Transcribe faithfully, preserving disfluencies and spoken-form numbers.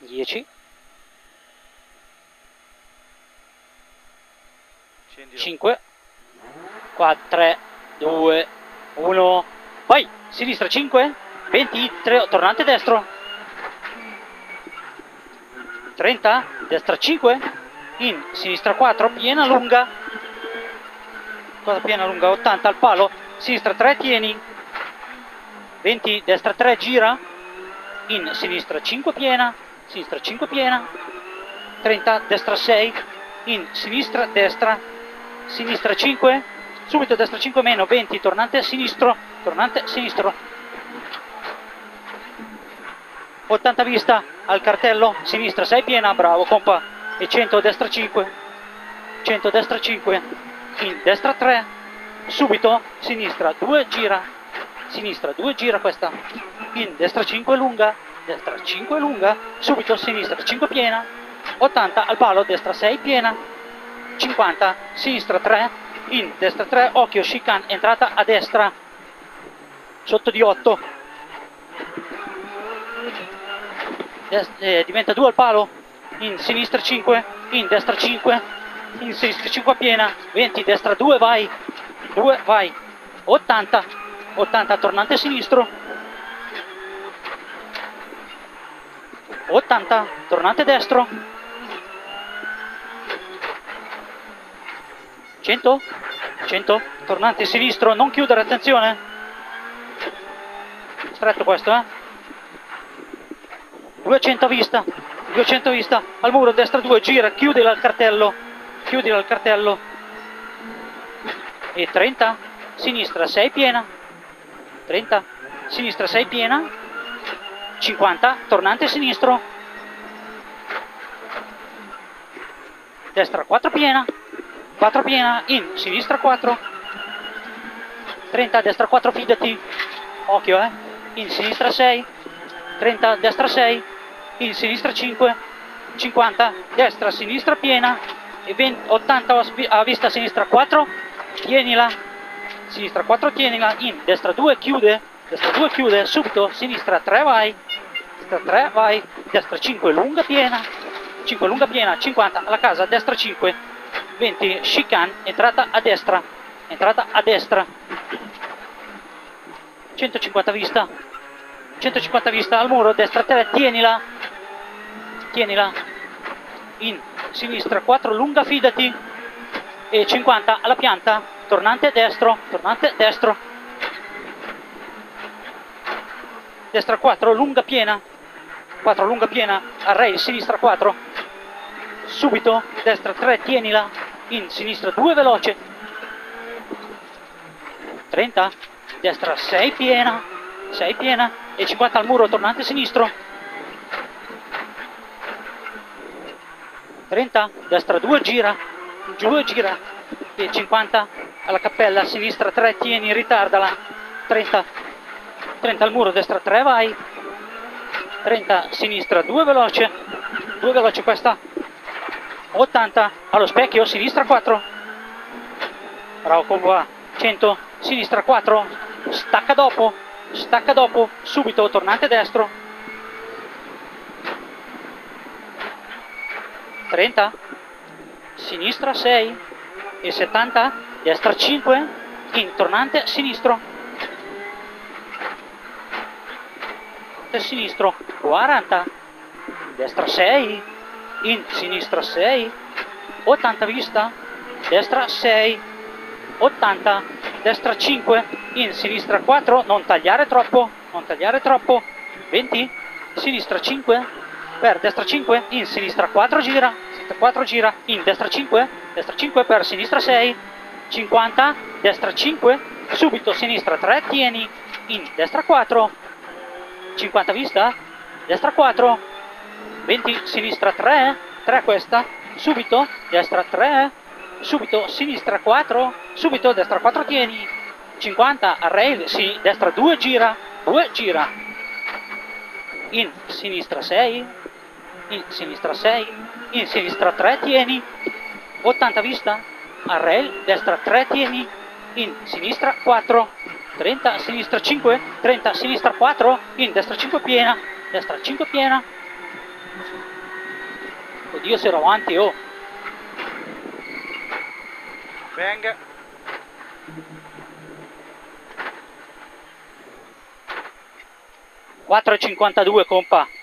dieci, cinque, quattro, tre, due, uno, vai, sinistra cinque, venti, tre, tornante destro, trenta, destra cinque, in, sinistra quattro, piena lunga, cosa piena lunga, ottanta al palo, sinistra tre, tieni, venti, destra tre, gira, in, sinistra cinque, piena, sinistra cinque, piena, trenta, destra sei, in, sinistra, destra, sinistra cinque, subito destra cinque meno, venti, tornante sinistro, tornante sinistro, ottanta vista al cartello, sinistra sei piena, bravo compa, e cento destra cinque, cento destra cinque, in destra tre, subito sinistra due, gira, sinistra due, gira questa, in destra cinque lunga, destra cinque lunga, subito sinistra cinque piena, ottanta al palo, destra sei piena, cinquanta, sinistra tre, in destra tre, occhio, chicane, entrata a destra, sotto di otto, Des eh, diventa due al palo, in sinistra cinque, in destra cinque, in sinistra cinque piena, venti, destra due, vai, due, vai, ottanta, ottanta, tornante sinistro, ottanta, tornante destro, cento, cento, tornante sinistro, non chiudere, attenzione, stretto questo, eh, duecento vista, duecento vista, al muro, destra due, gira, chiudila al cartello, chiudila al cartello, e trenta, sinistra sei piena, trenta, sinistra sei piena, cinquanta, tornante sinistro, destra quattro piena, quattro piena, in, sinistra quattro, trenta, destra quattro, fidati, occhio eh, in sinistra sei, trenta, destra sei, in sinistra cinque, cinquanta, destra, sinistra piena, e venti, ottanta a vista sinistra quattro, tienila, sinistra quattro, tienila, in destra due, chiude, destra due, chiude, subito, sinistra tre, vai, destra tre, vai, destra cinque, lunga piena, cinque lunga piena, cinquanta alla casa, destra cinque, venti, chicane, entrata a destra, entrata a destra, centocinquanta vista, centocinquanta vista al muro, destra tre, tienila, tienila, in sinistra quattro, lunga, fidati, e cinquanta alla pianta, tornante destro, tornante destro, destra quattro, lunga piena, quattro lunga piena, al rail, sinistra quattro, subito, destra tre, tienila, in sinistra due, veloce, trenta, destra sei piena, sei piena, e cinquanta al muro, tornante sinistro, trenta, destra due, gira, due, gira, e cinquanta alla cappella, sinistra tre, tieni, ritardala, trenta, trenta al muro, destra tre, vai, trenta, sinistra due, veloce, due, veloce questa, ottanta, allo specchio, sinistra quattro, bravo combo, cento, sinistra quattro, stacca dopo, stacca dopo, subito, tornante destro, trenta, sinistra sei, e settanta, destra cinque, in, tornante sinistro, sinistro, quaranta, destra sei, in, sinistra sei, ottanta vista, destra sei, ottanta, destra cinque, in, sinistra quattro, non tagliare troppo, non tagliare troppo, venti, sinistra cinque, per destra cinque, in, sinistra quattro, gira, sinistra quattro, gira, in, destra cinque, destra cinque, per sinistra sei, cinquanta, destra cinque, subito, sinistra tre, tieni, in, destra quattro, cinquanta vista, destra quattro, venti, sinistra tre, tre questa, subito, destra tre, subito, sinistra quattro, subito, destra quattro, tieni, cinquanta, a rail, sì, destra due, gira, due, gira, in, sinistra sei, in, sinistra sei, in, sinistra tre, tieni, ottanta vista, a rail, destra tre, tieni, in, sinistra quattro, trenta, sinistra cinque, trenta, sinistra quattro, in, destra cinque piena, destra cinque piena, Oddio se ero avanti, oh. Bang. quattro e cinquantadue, compa.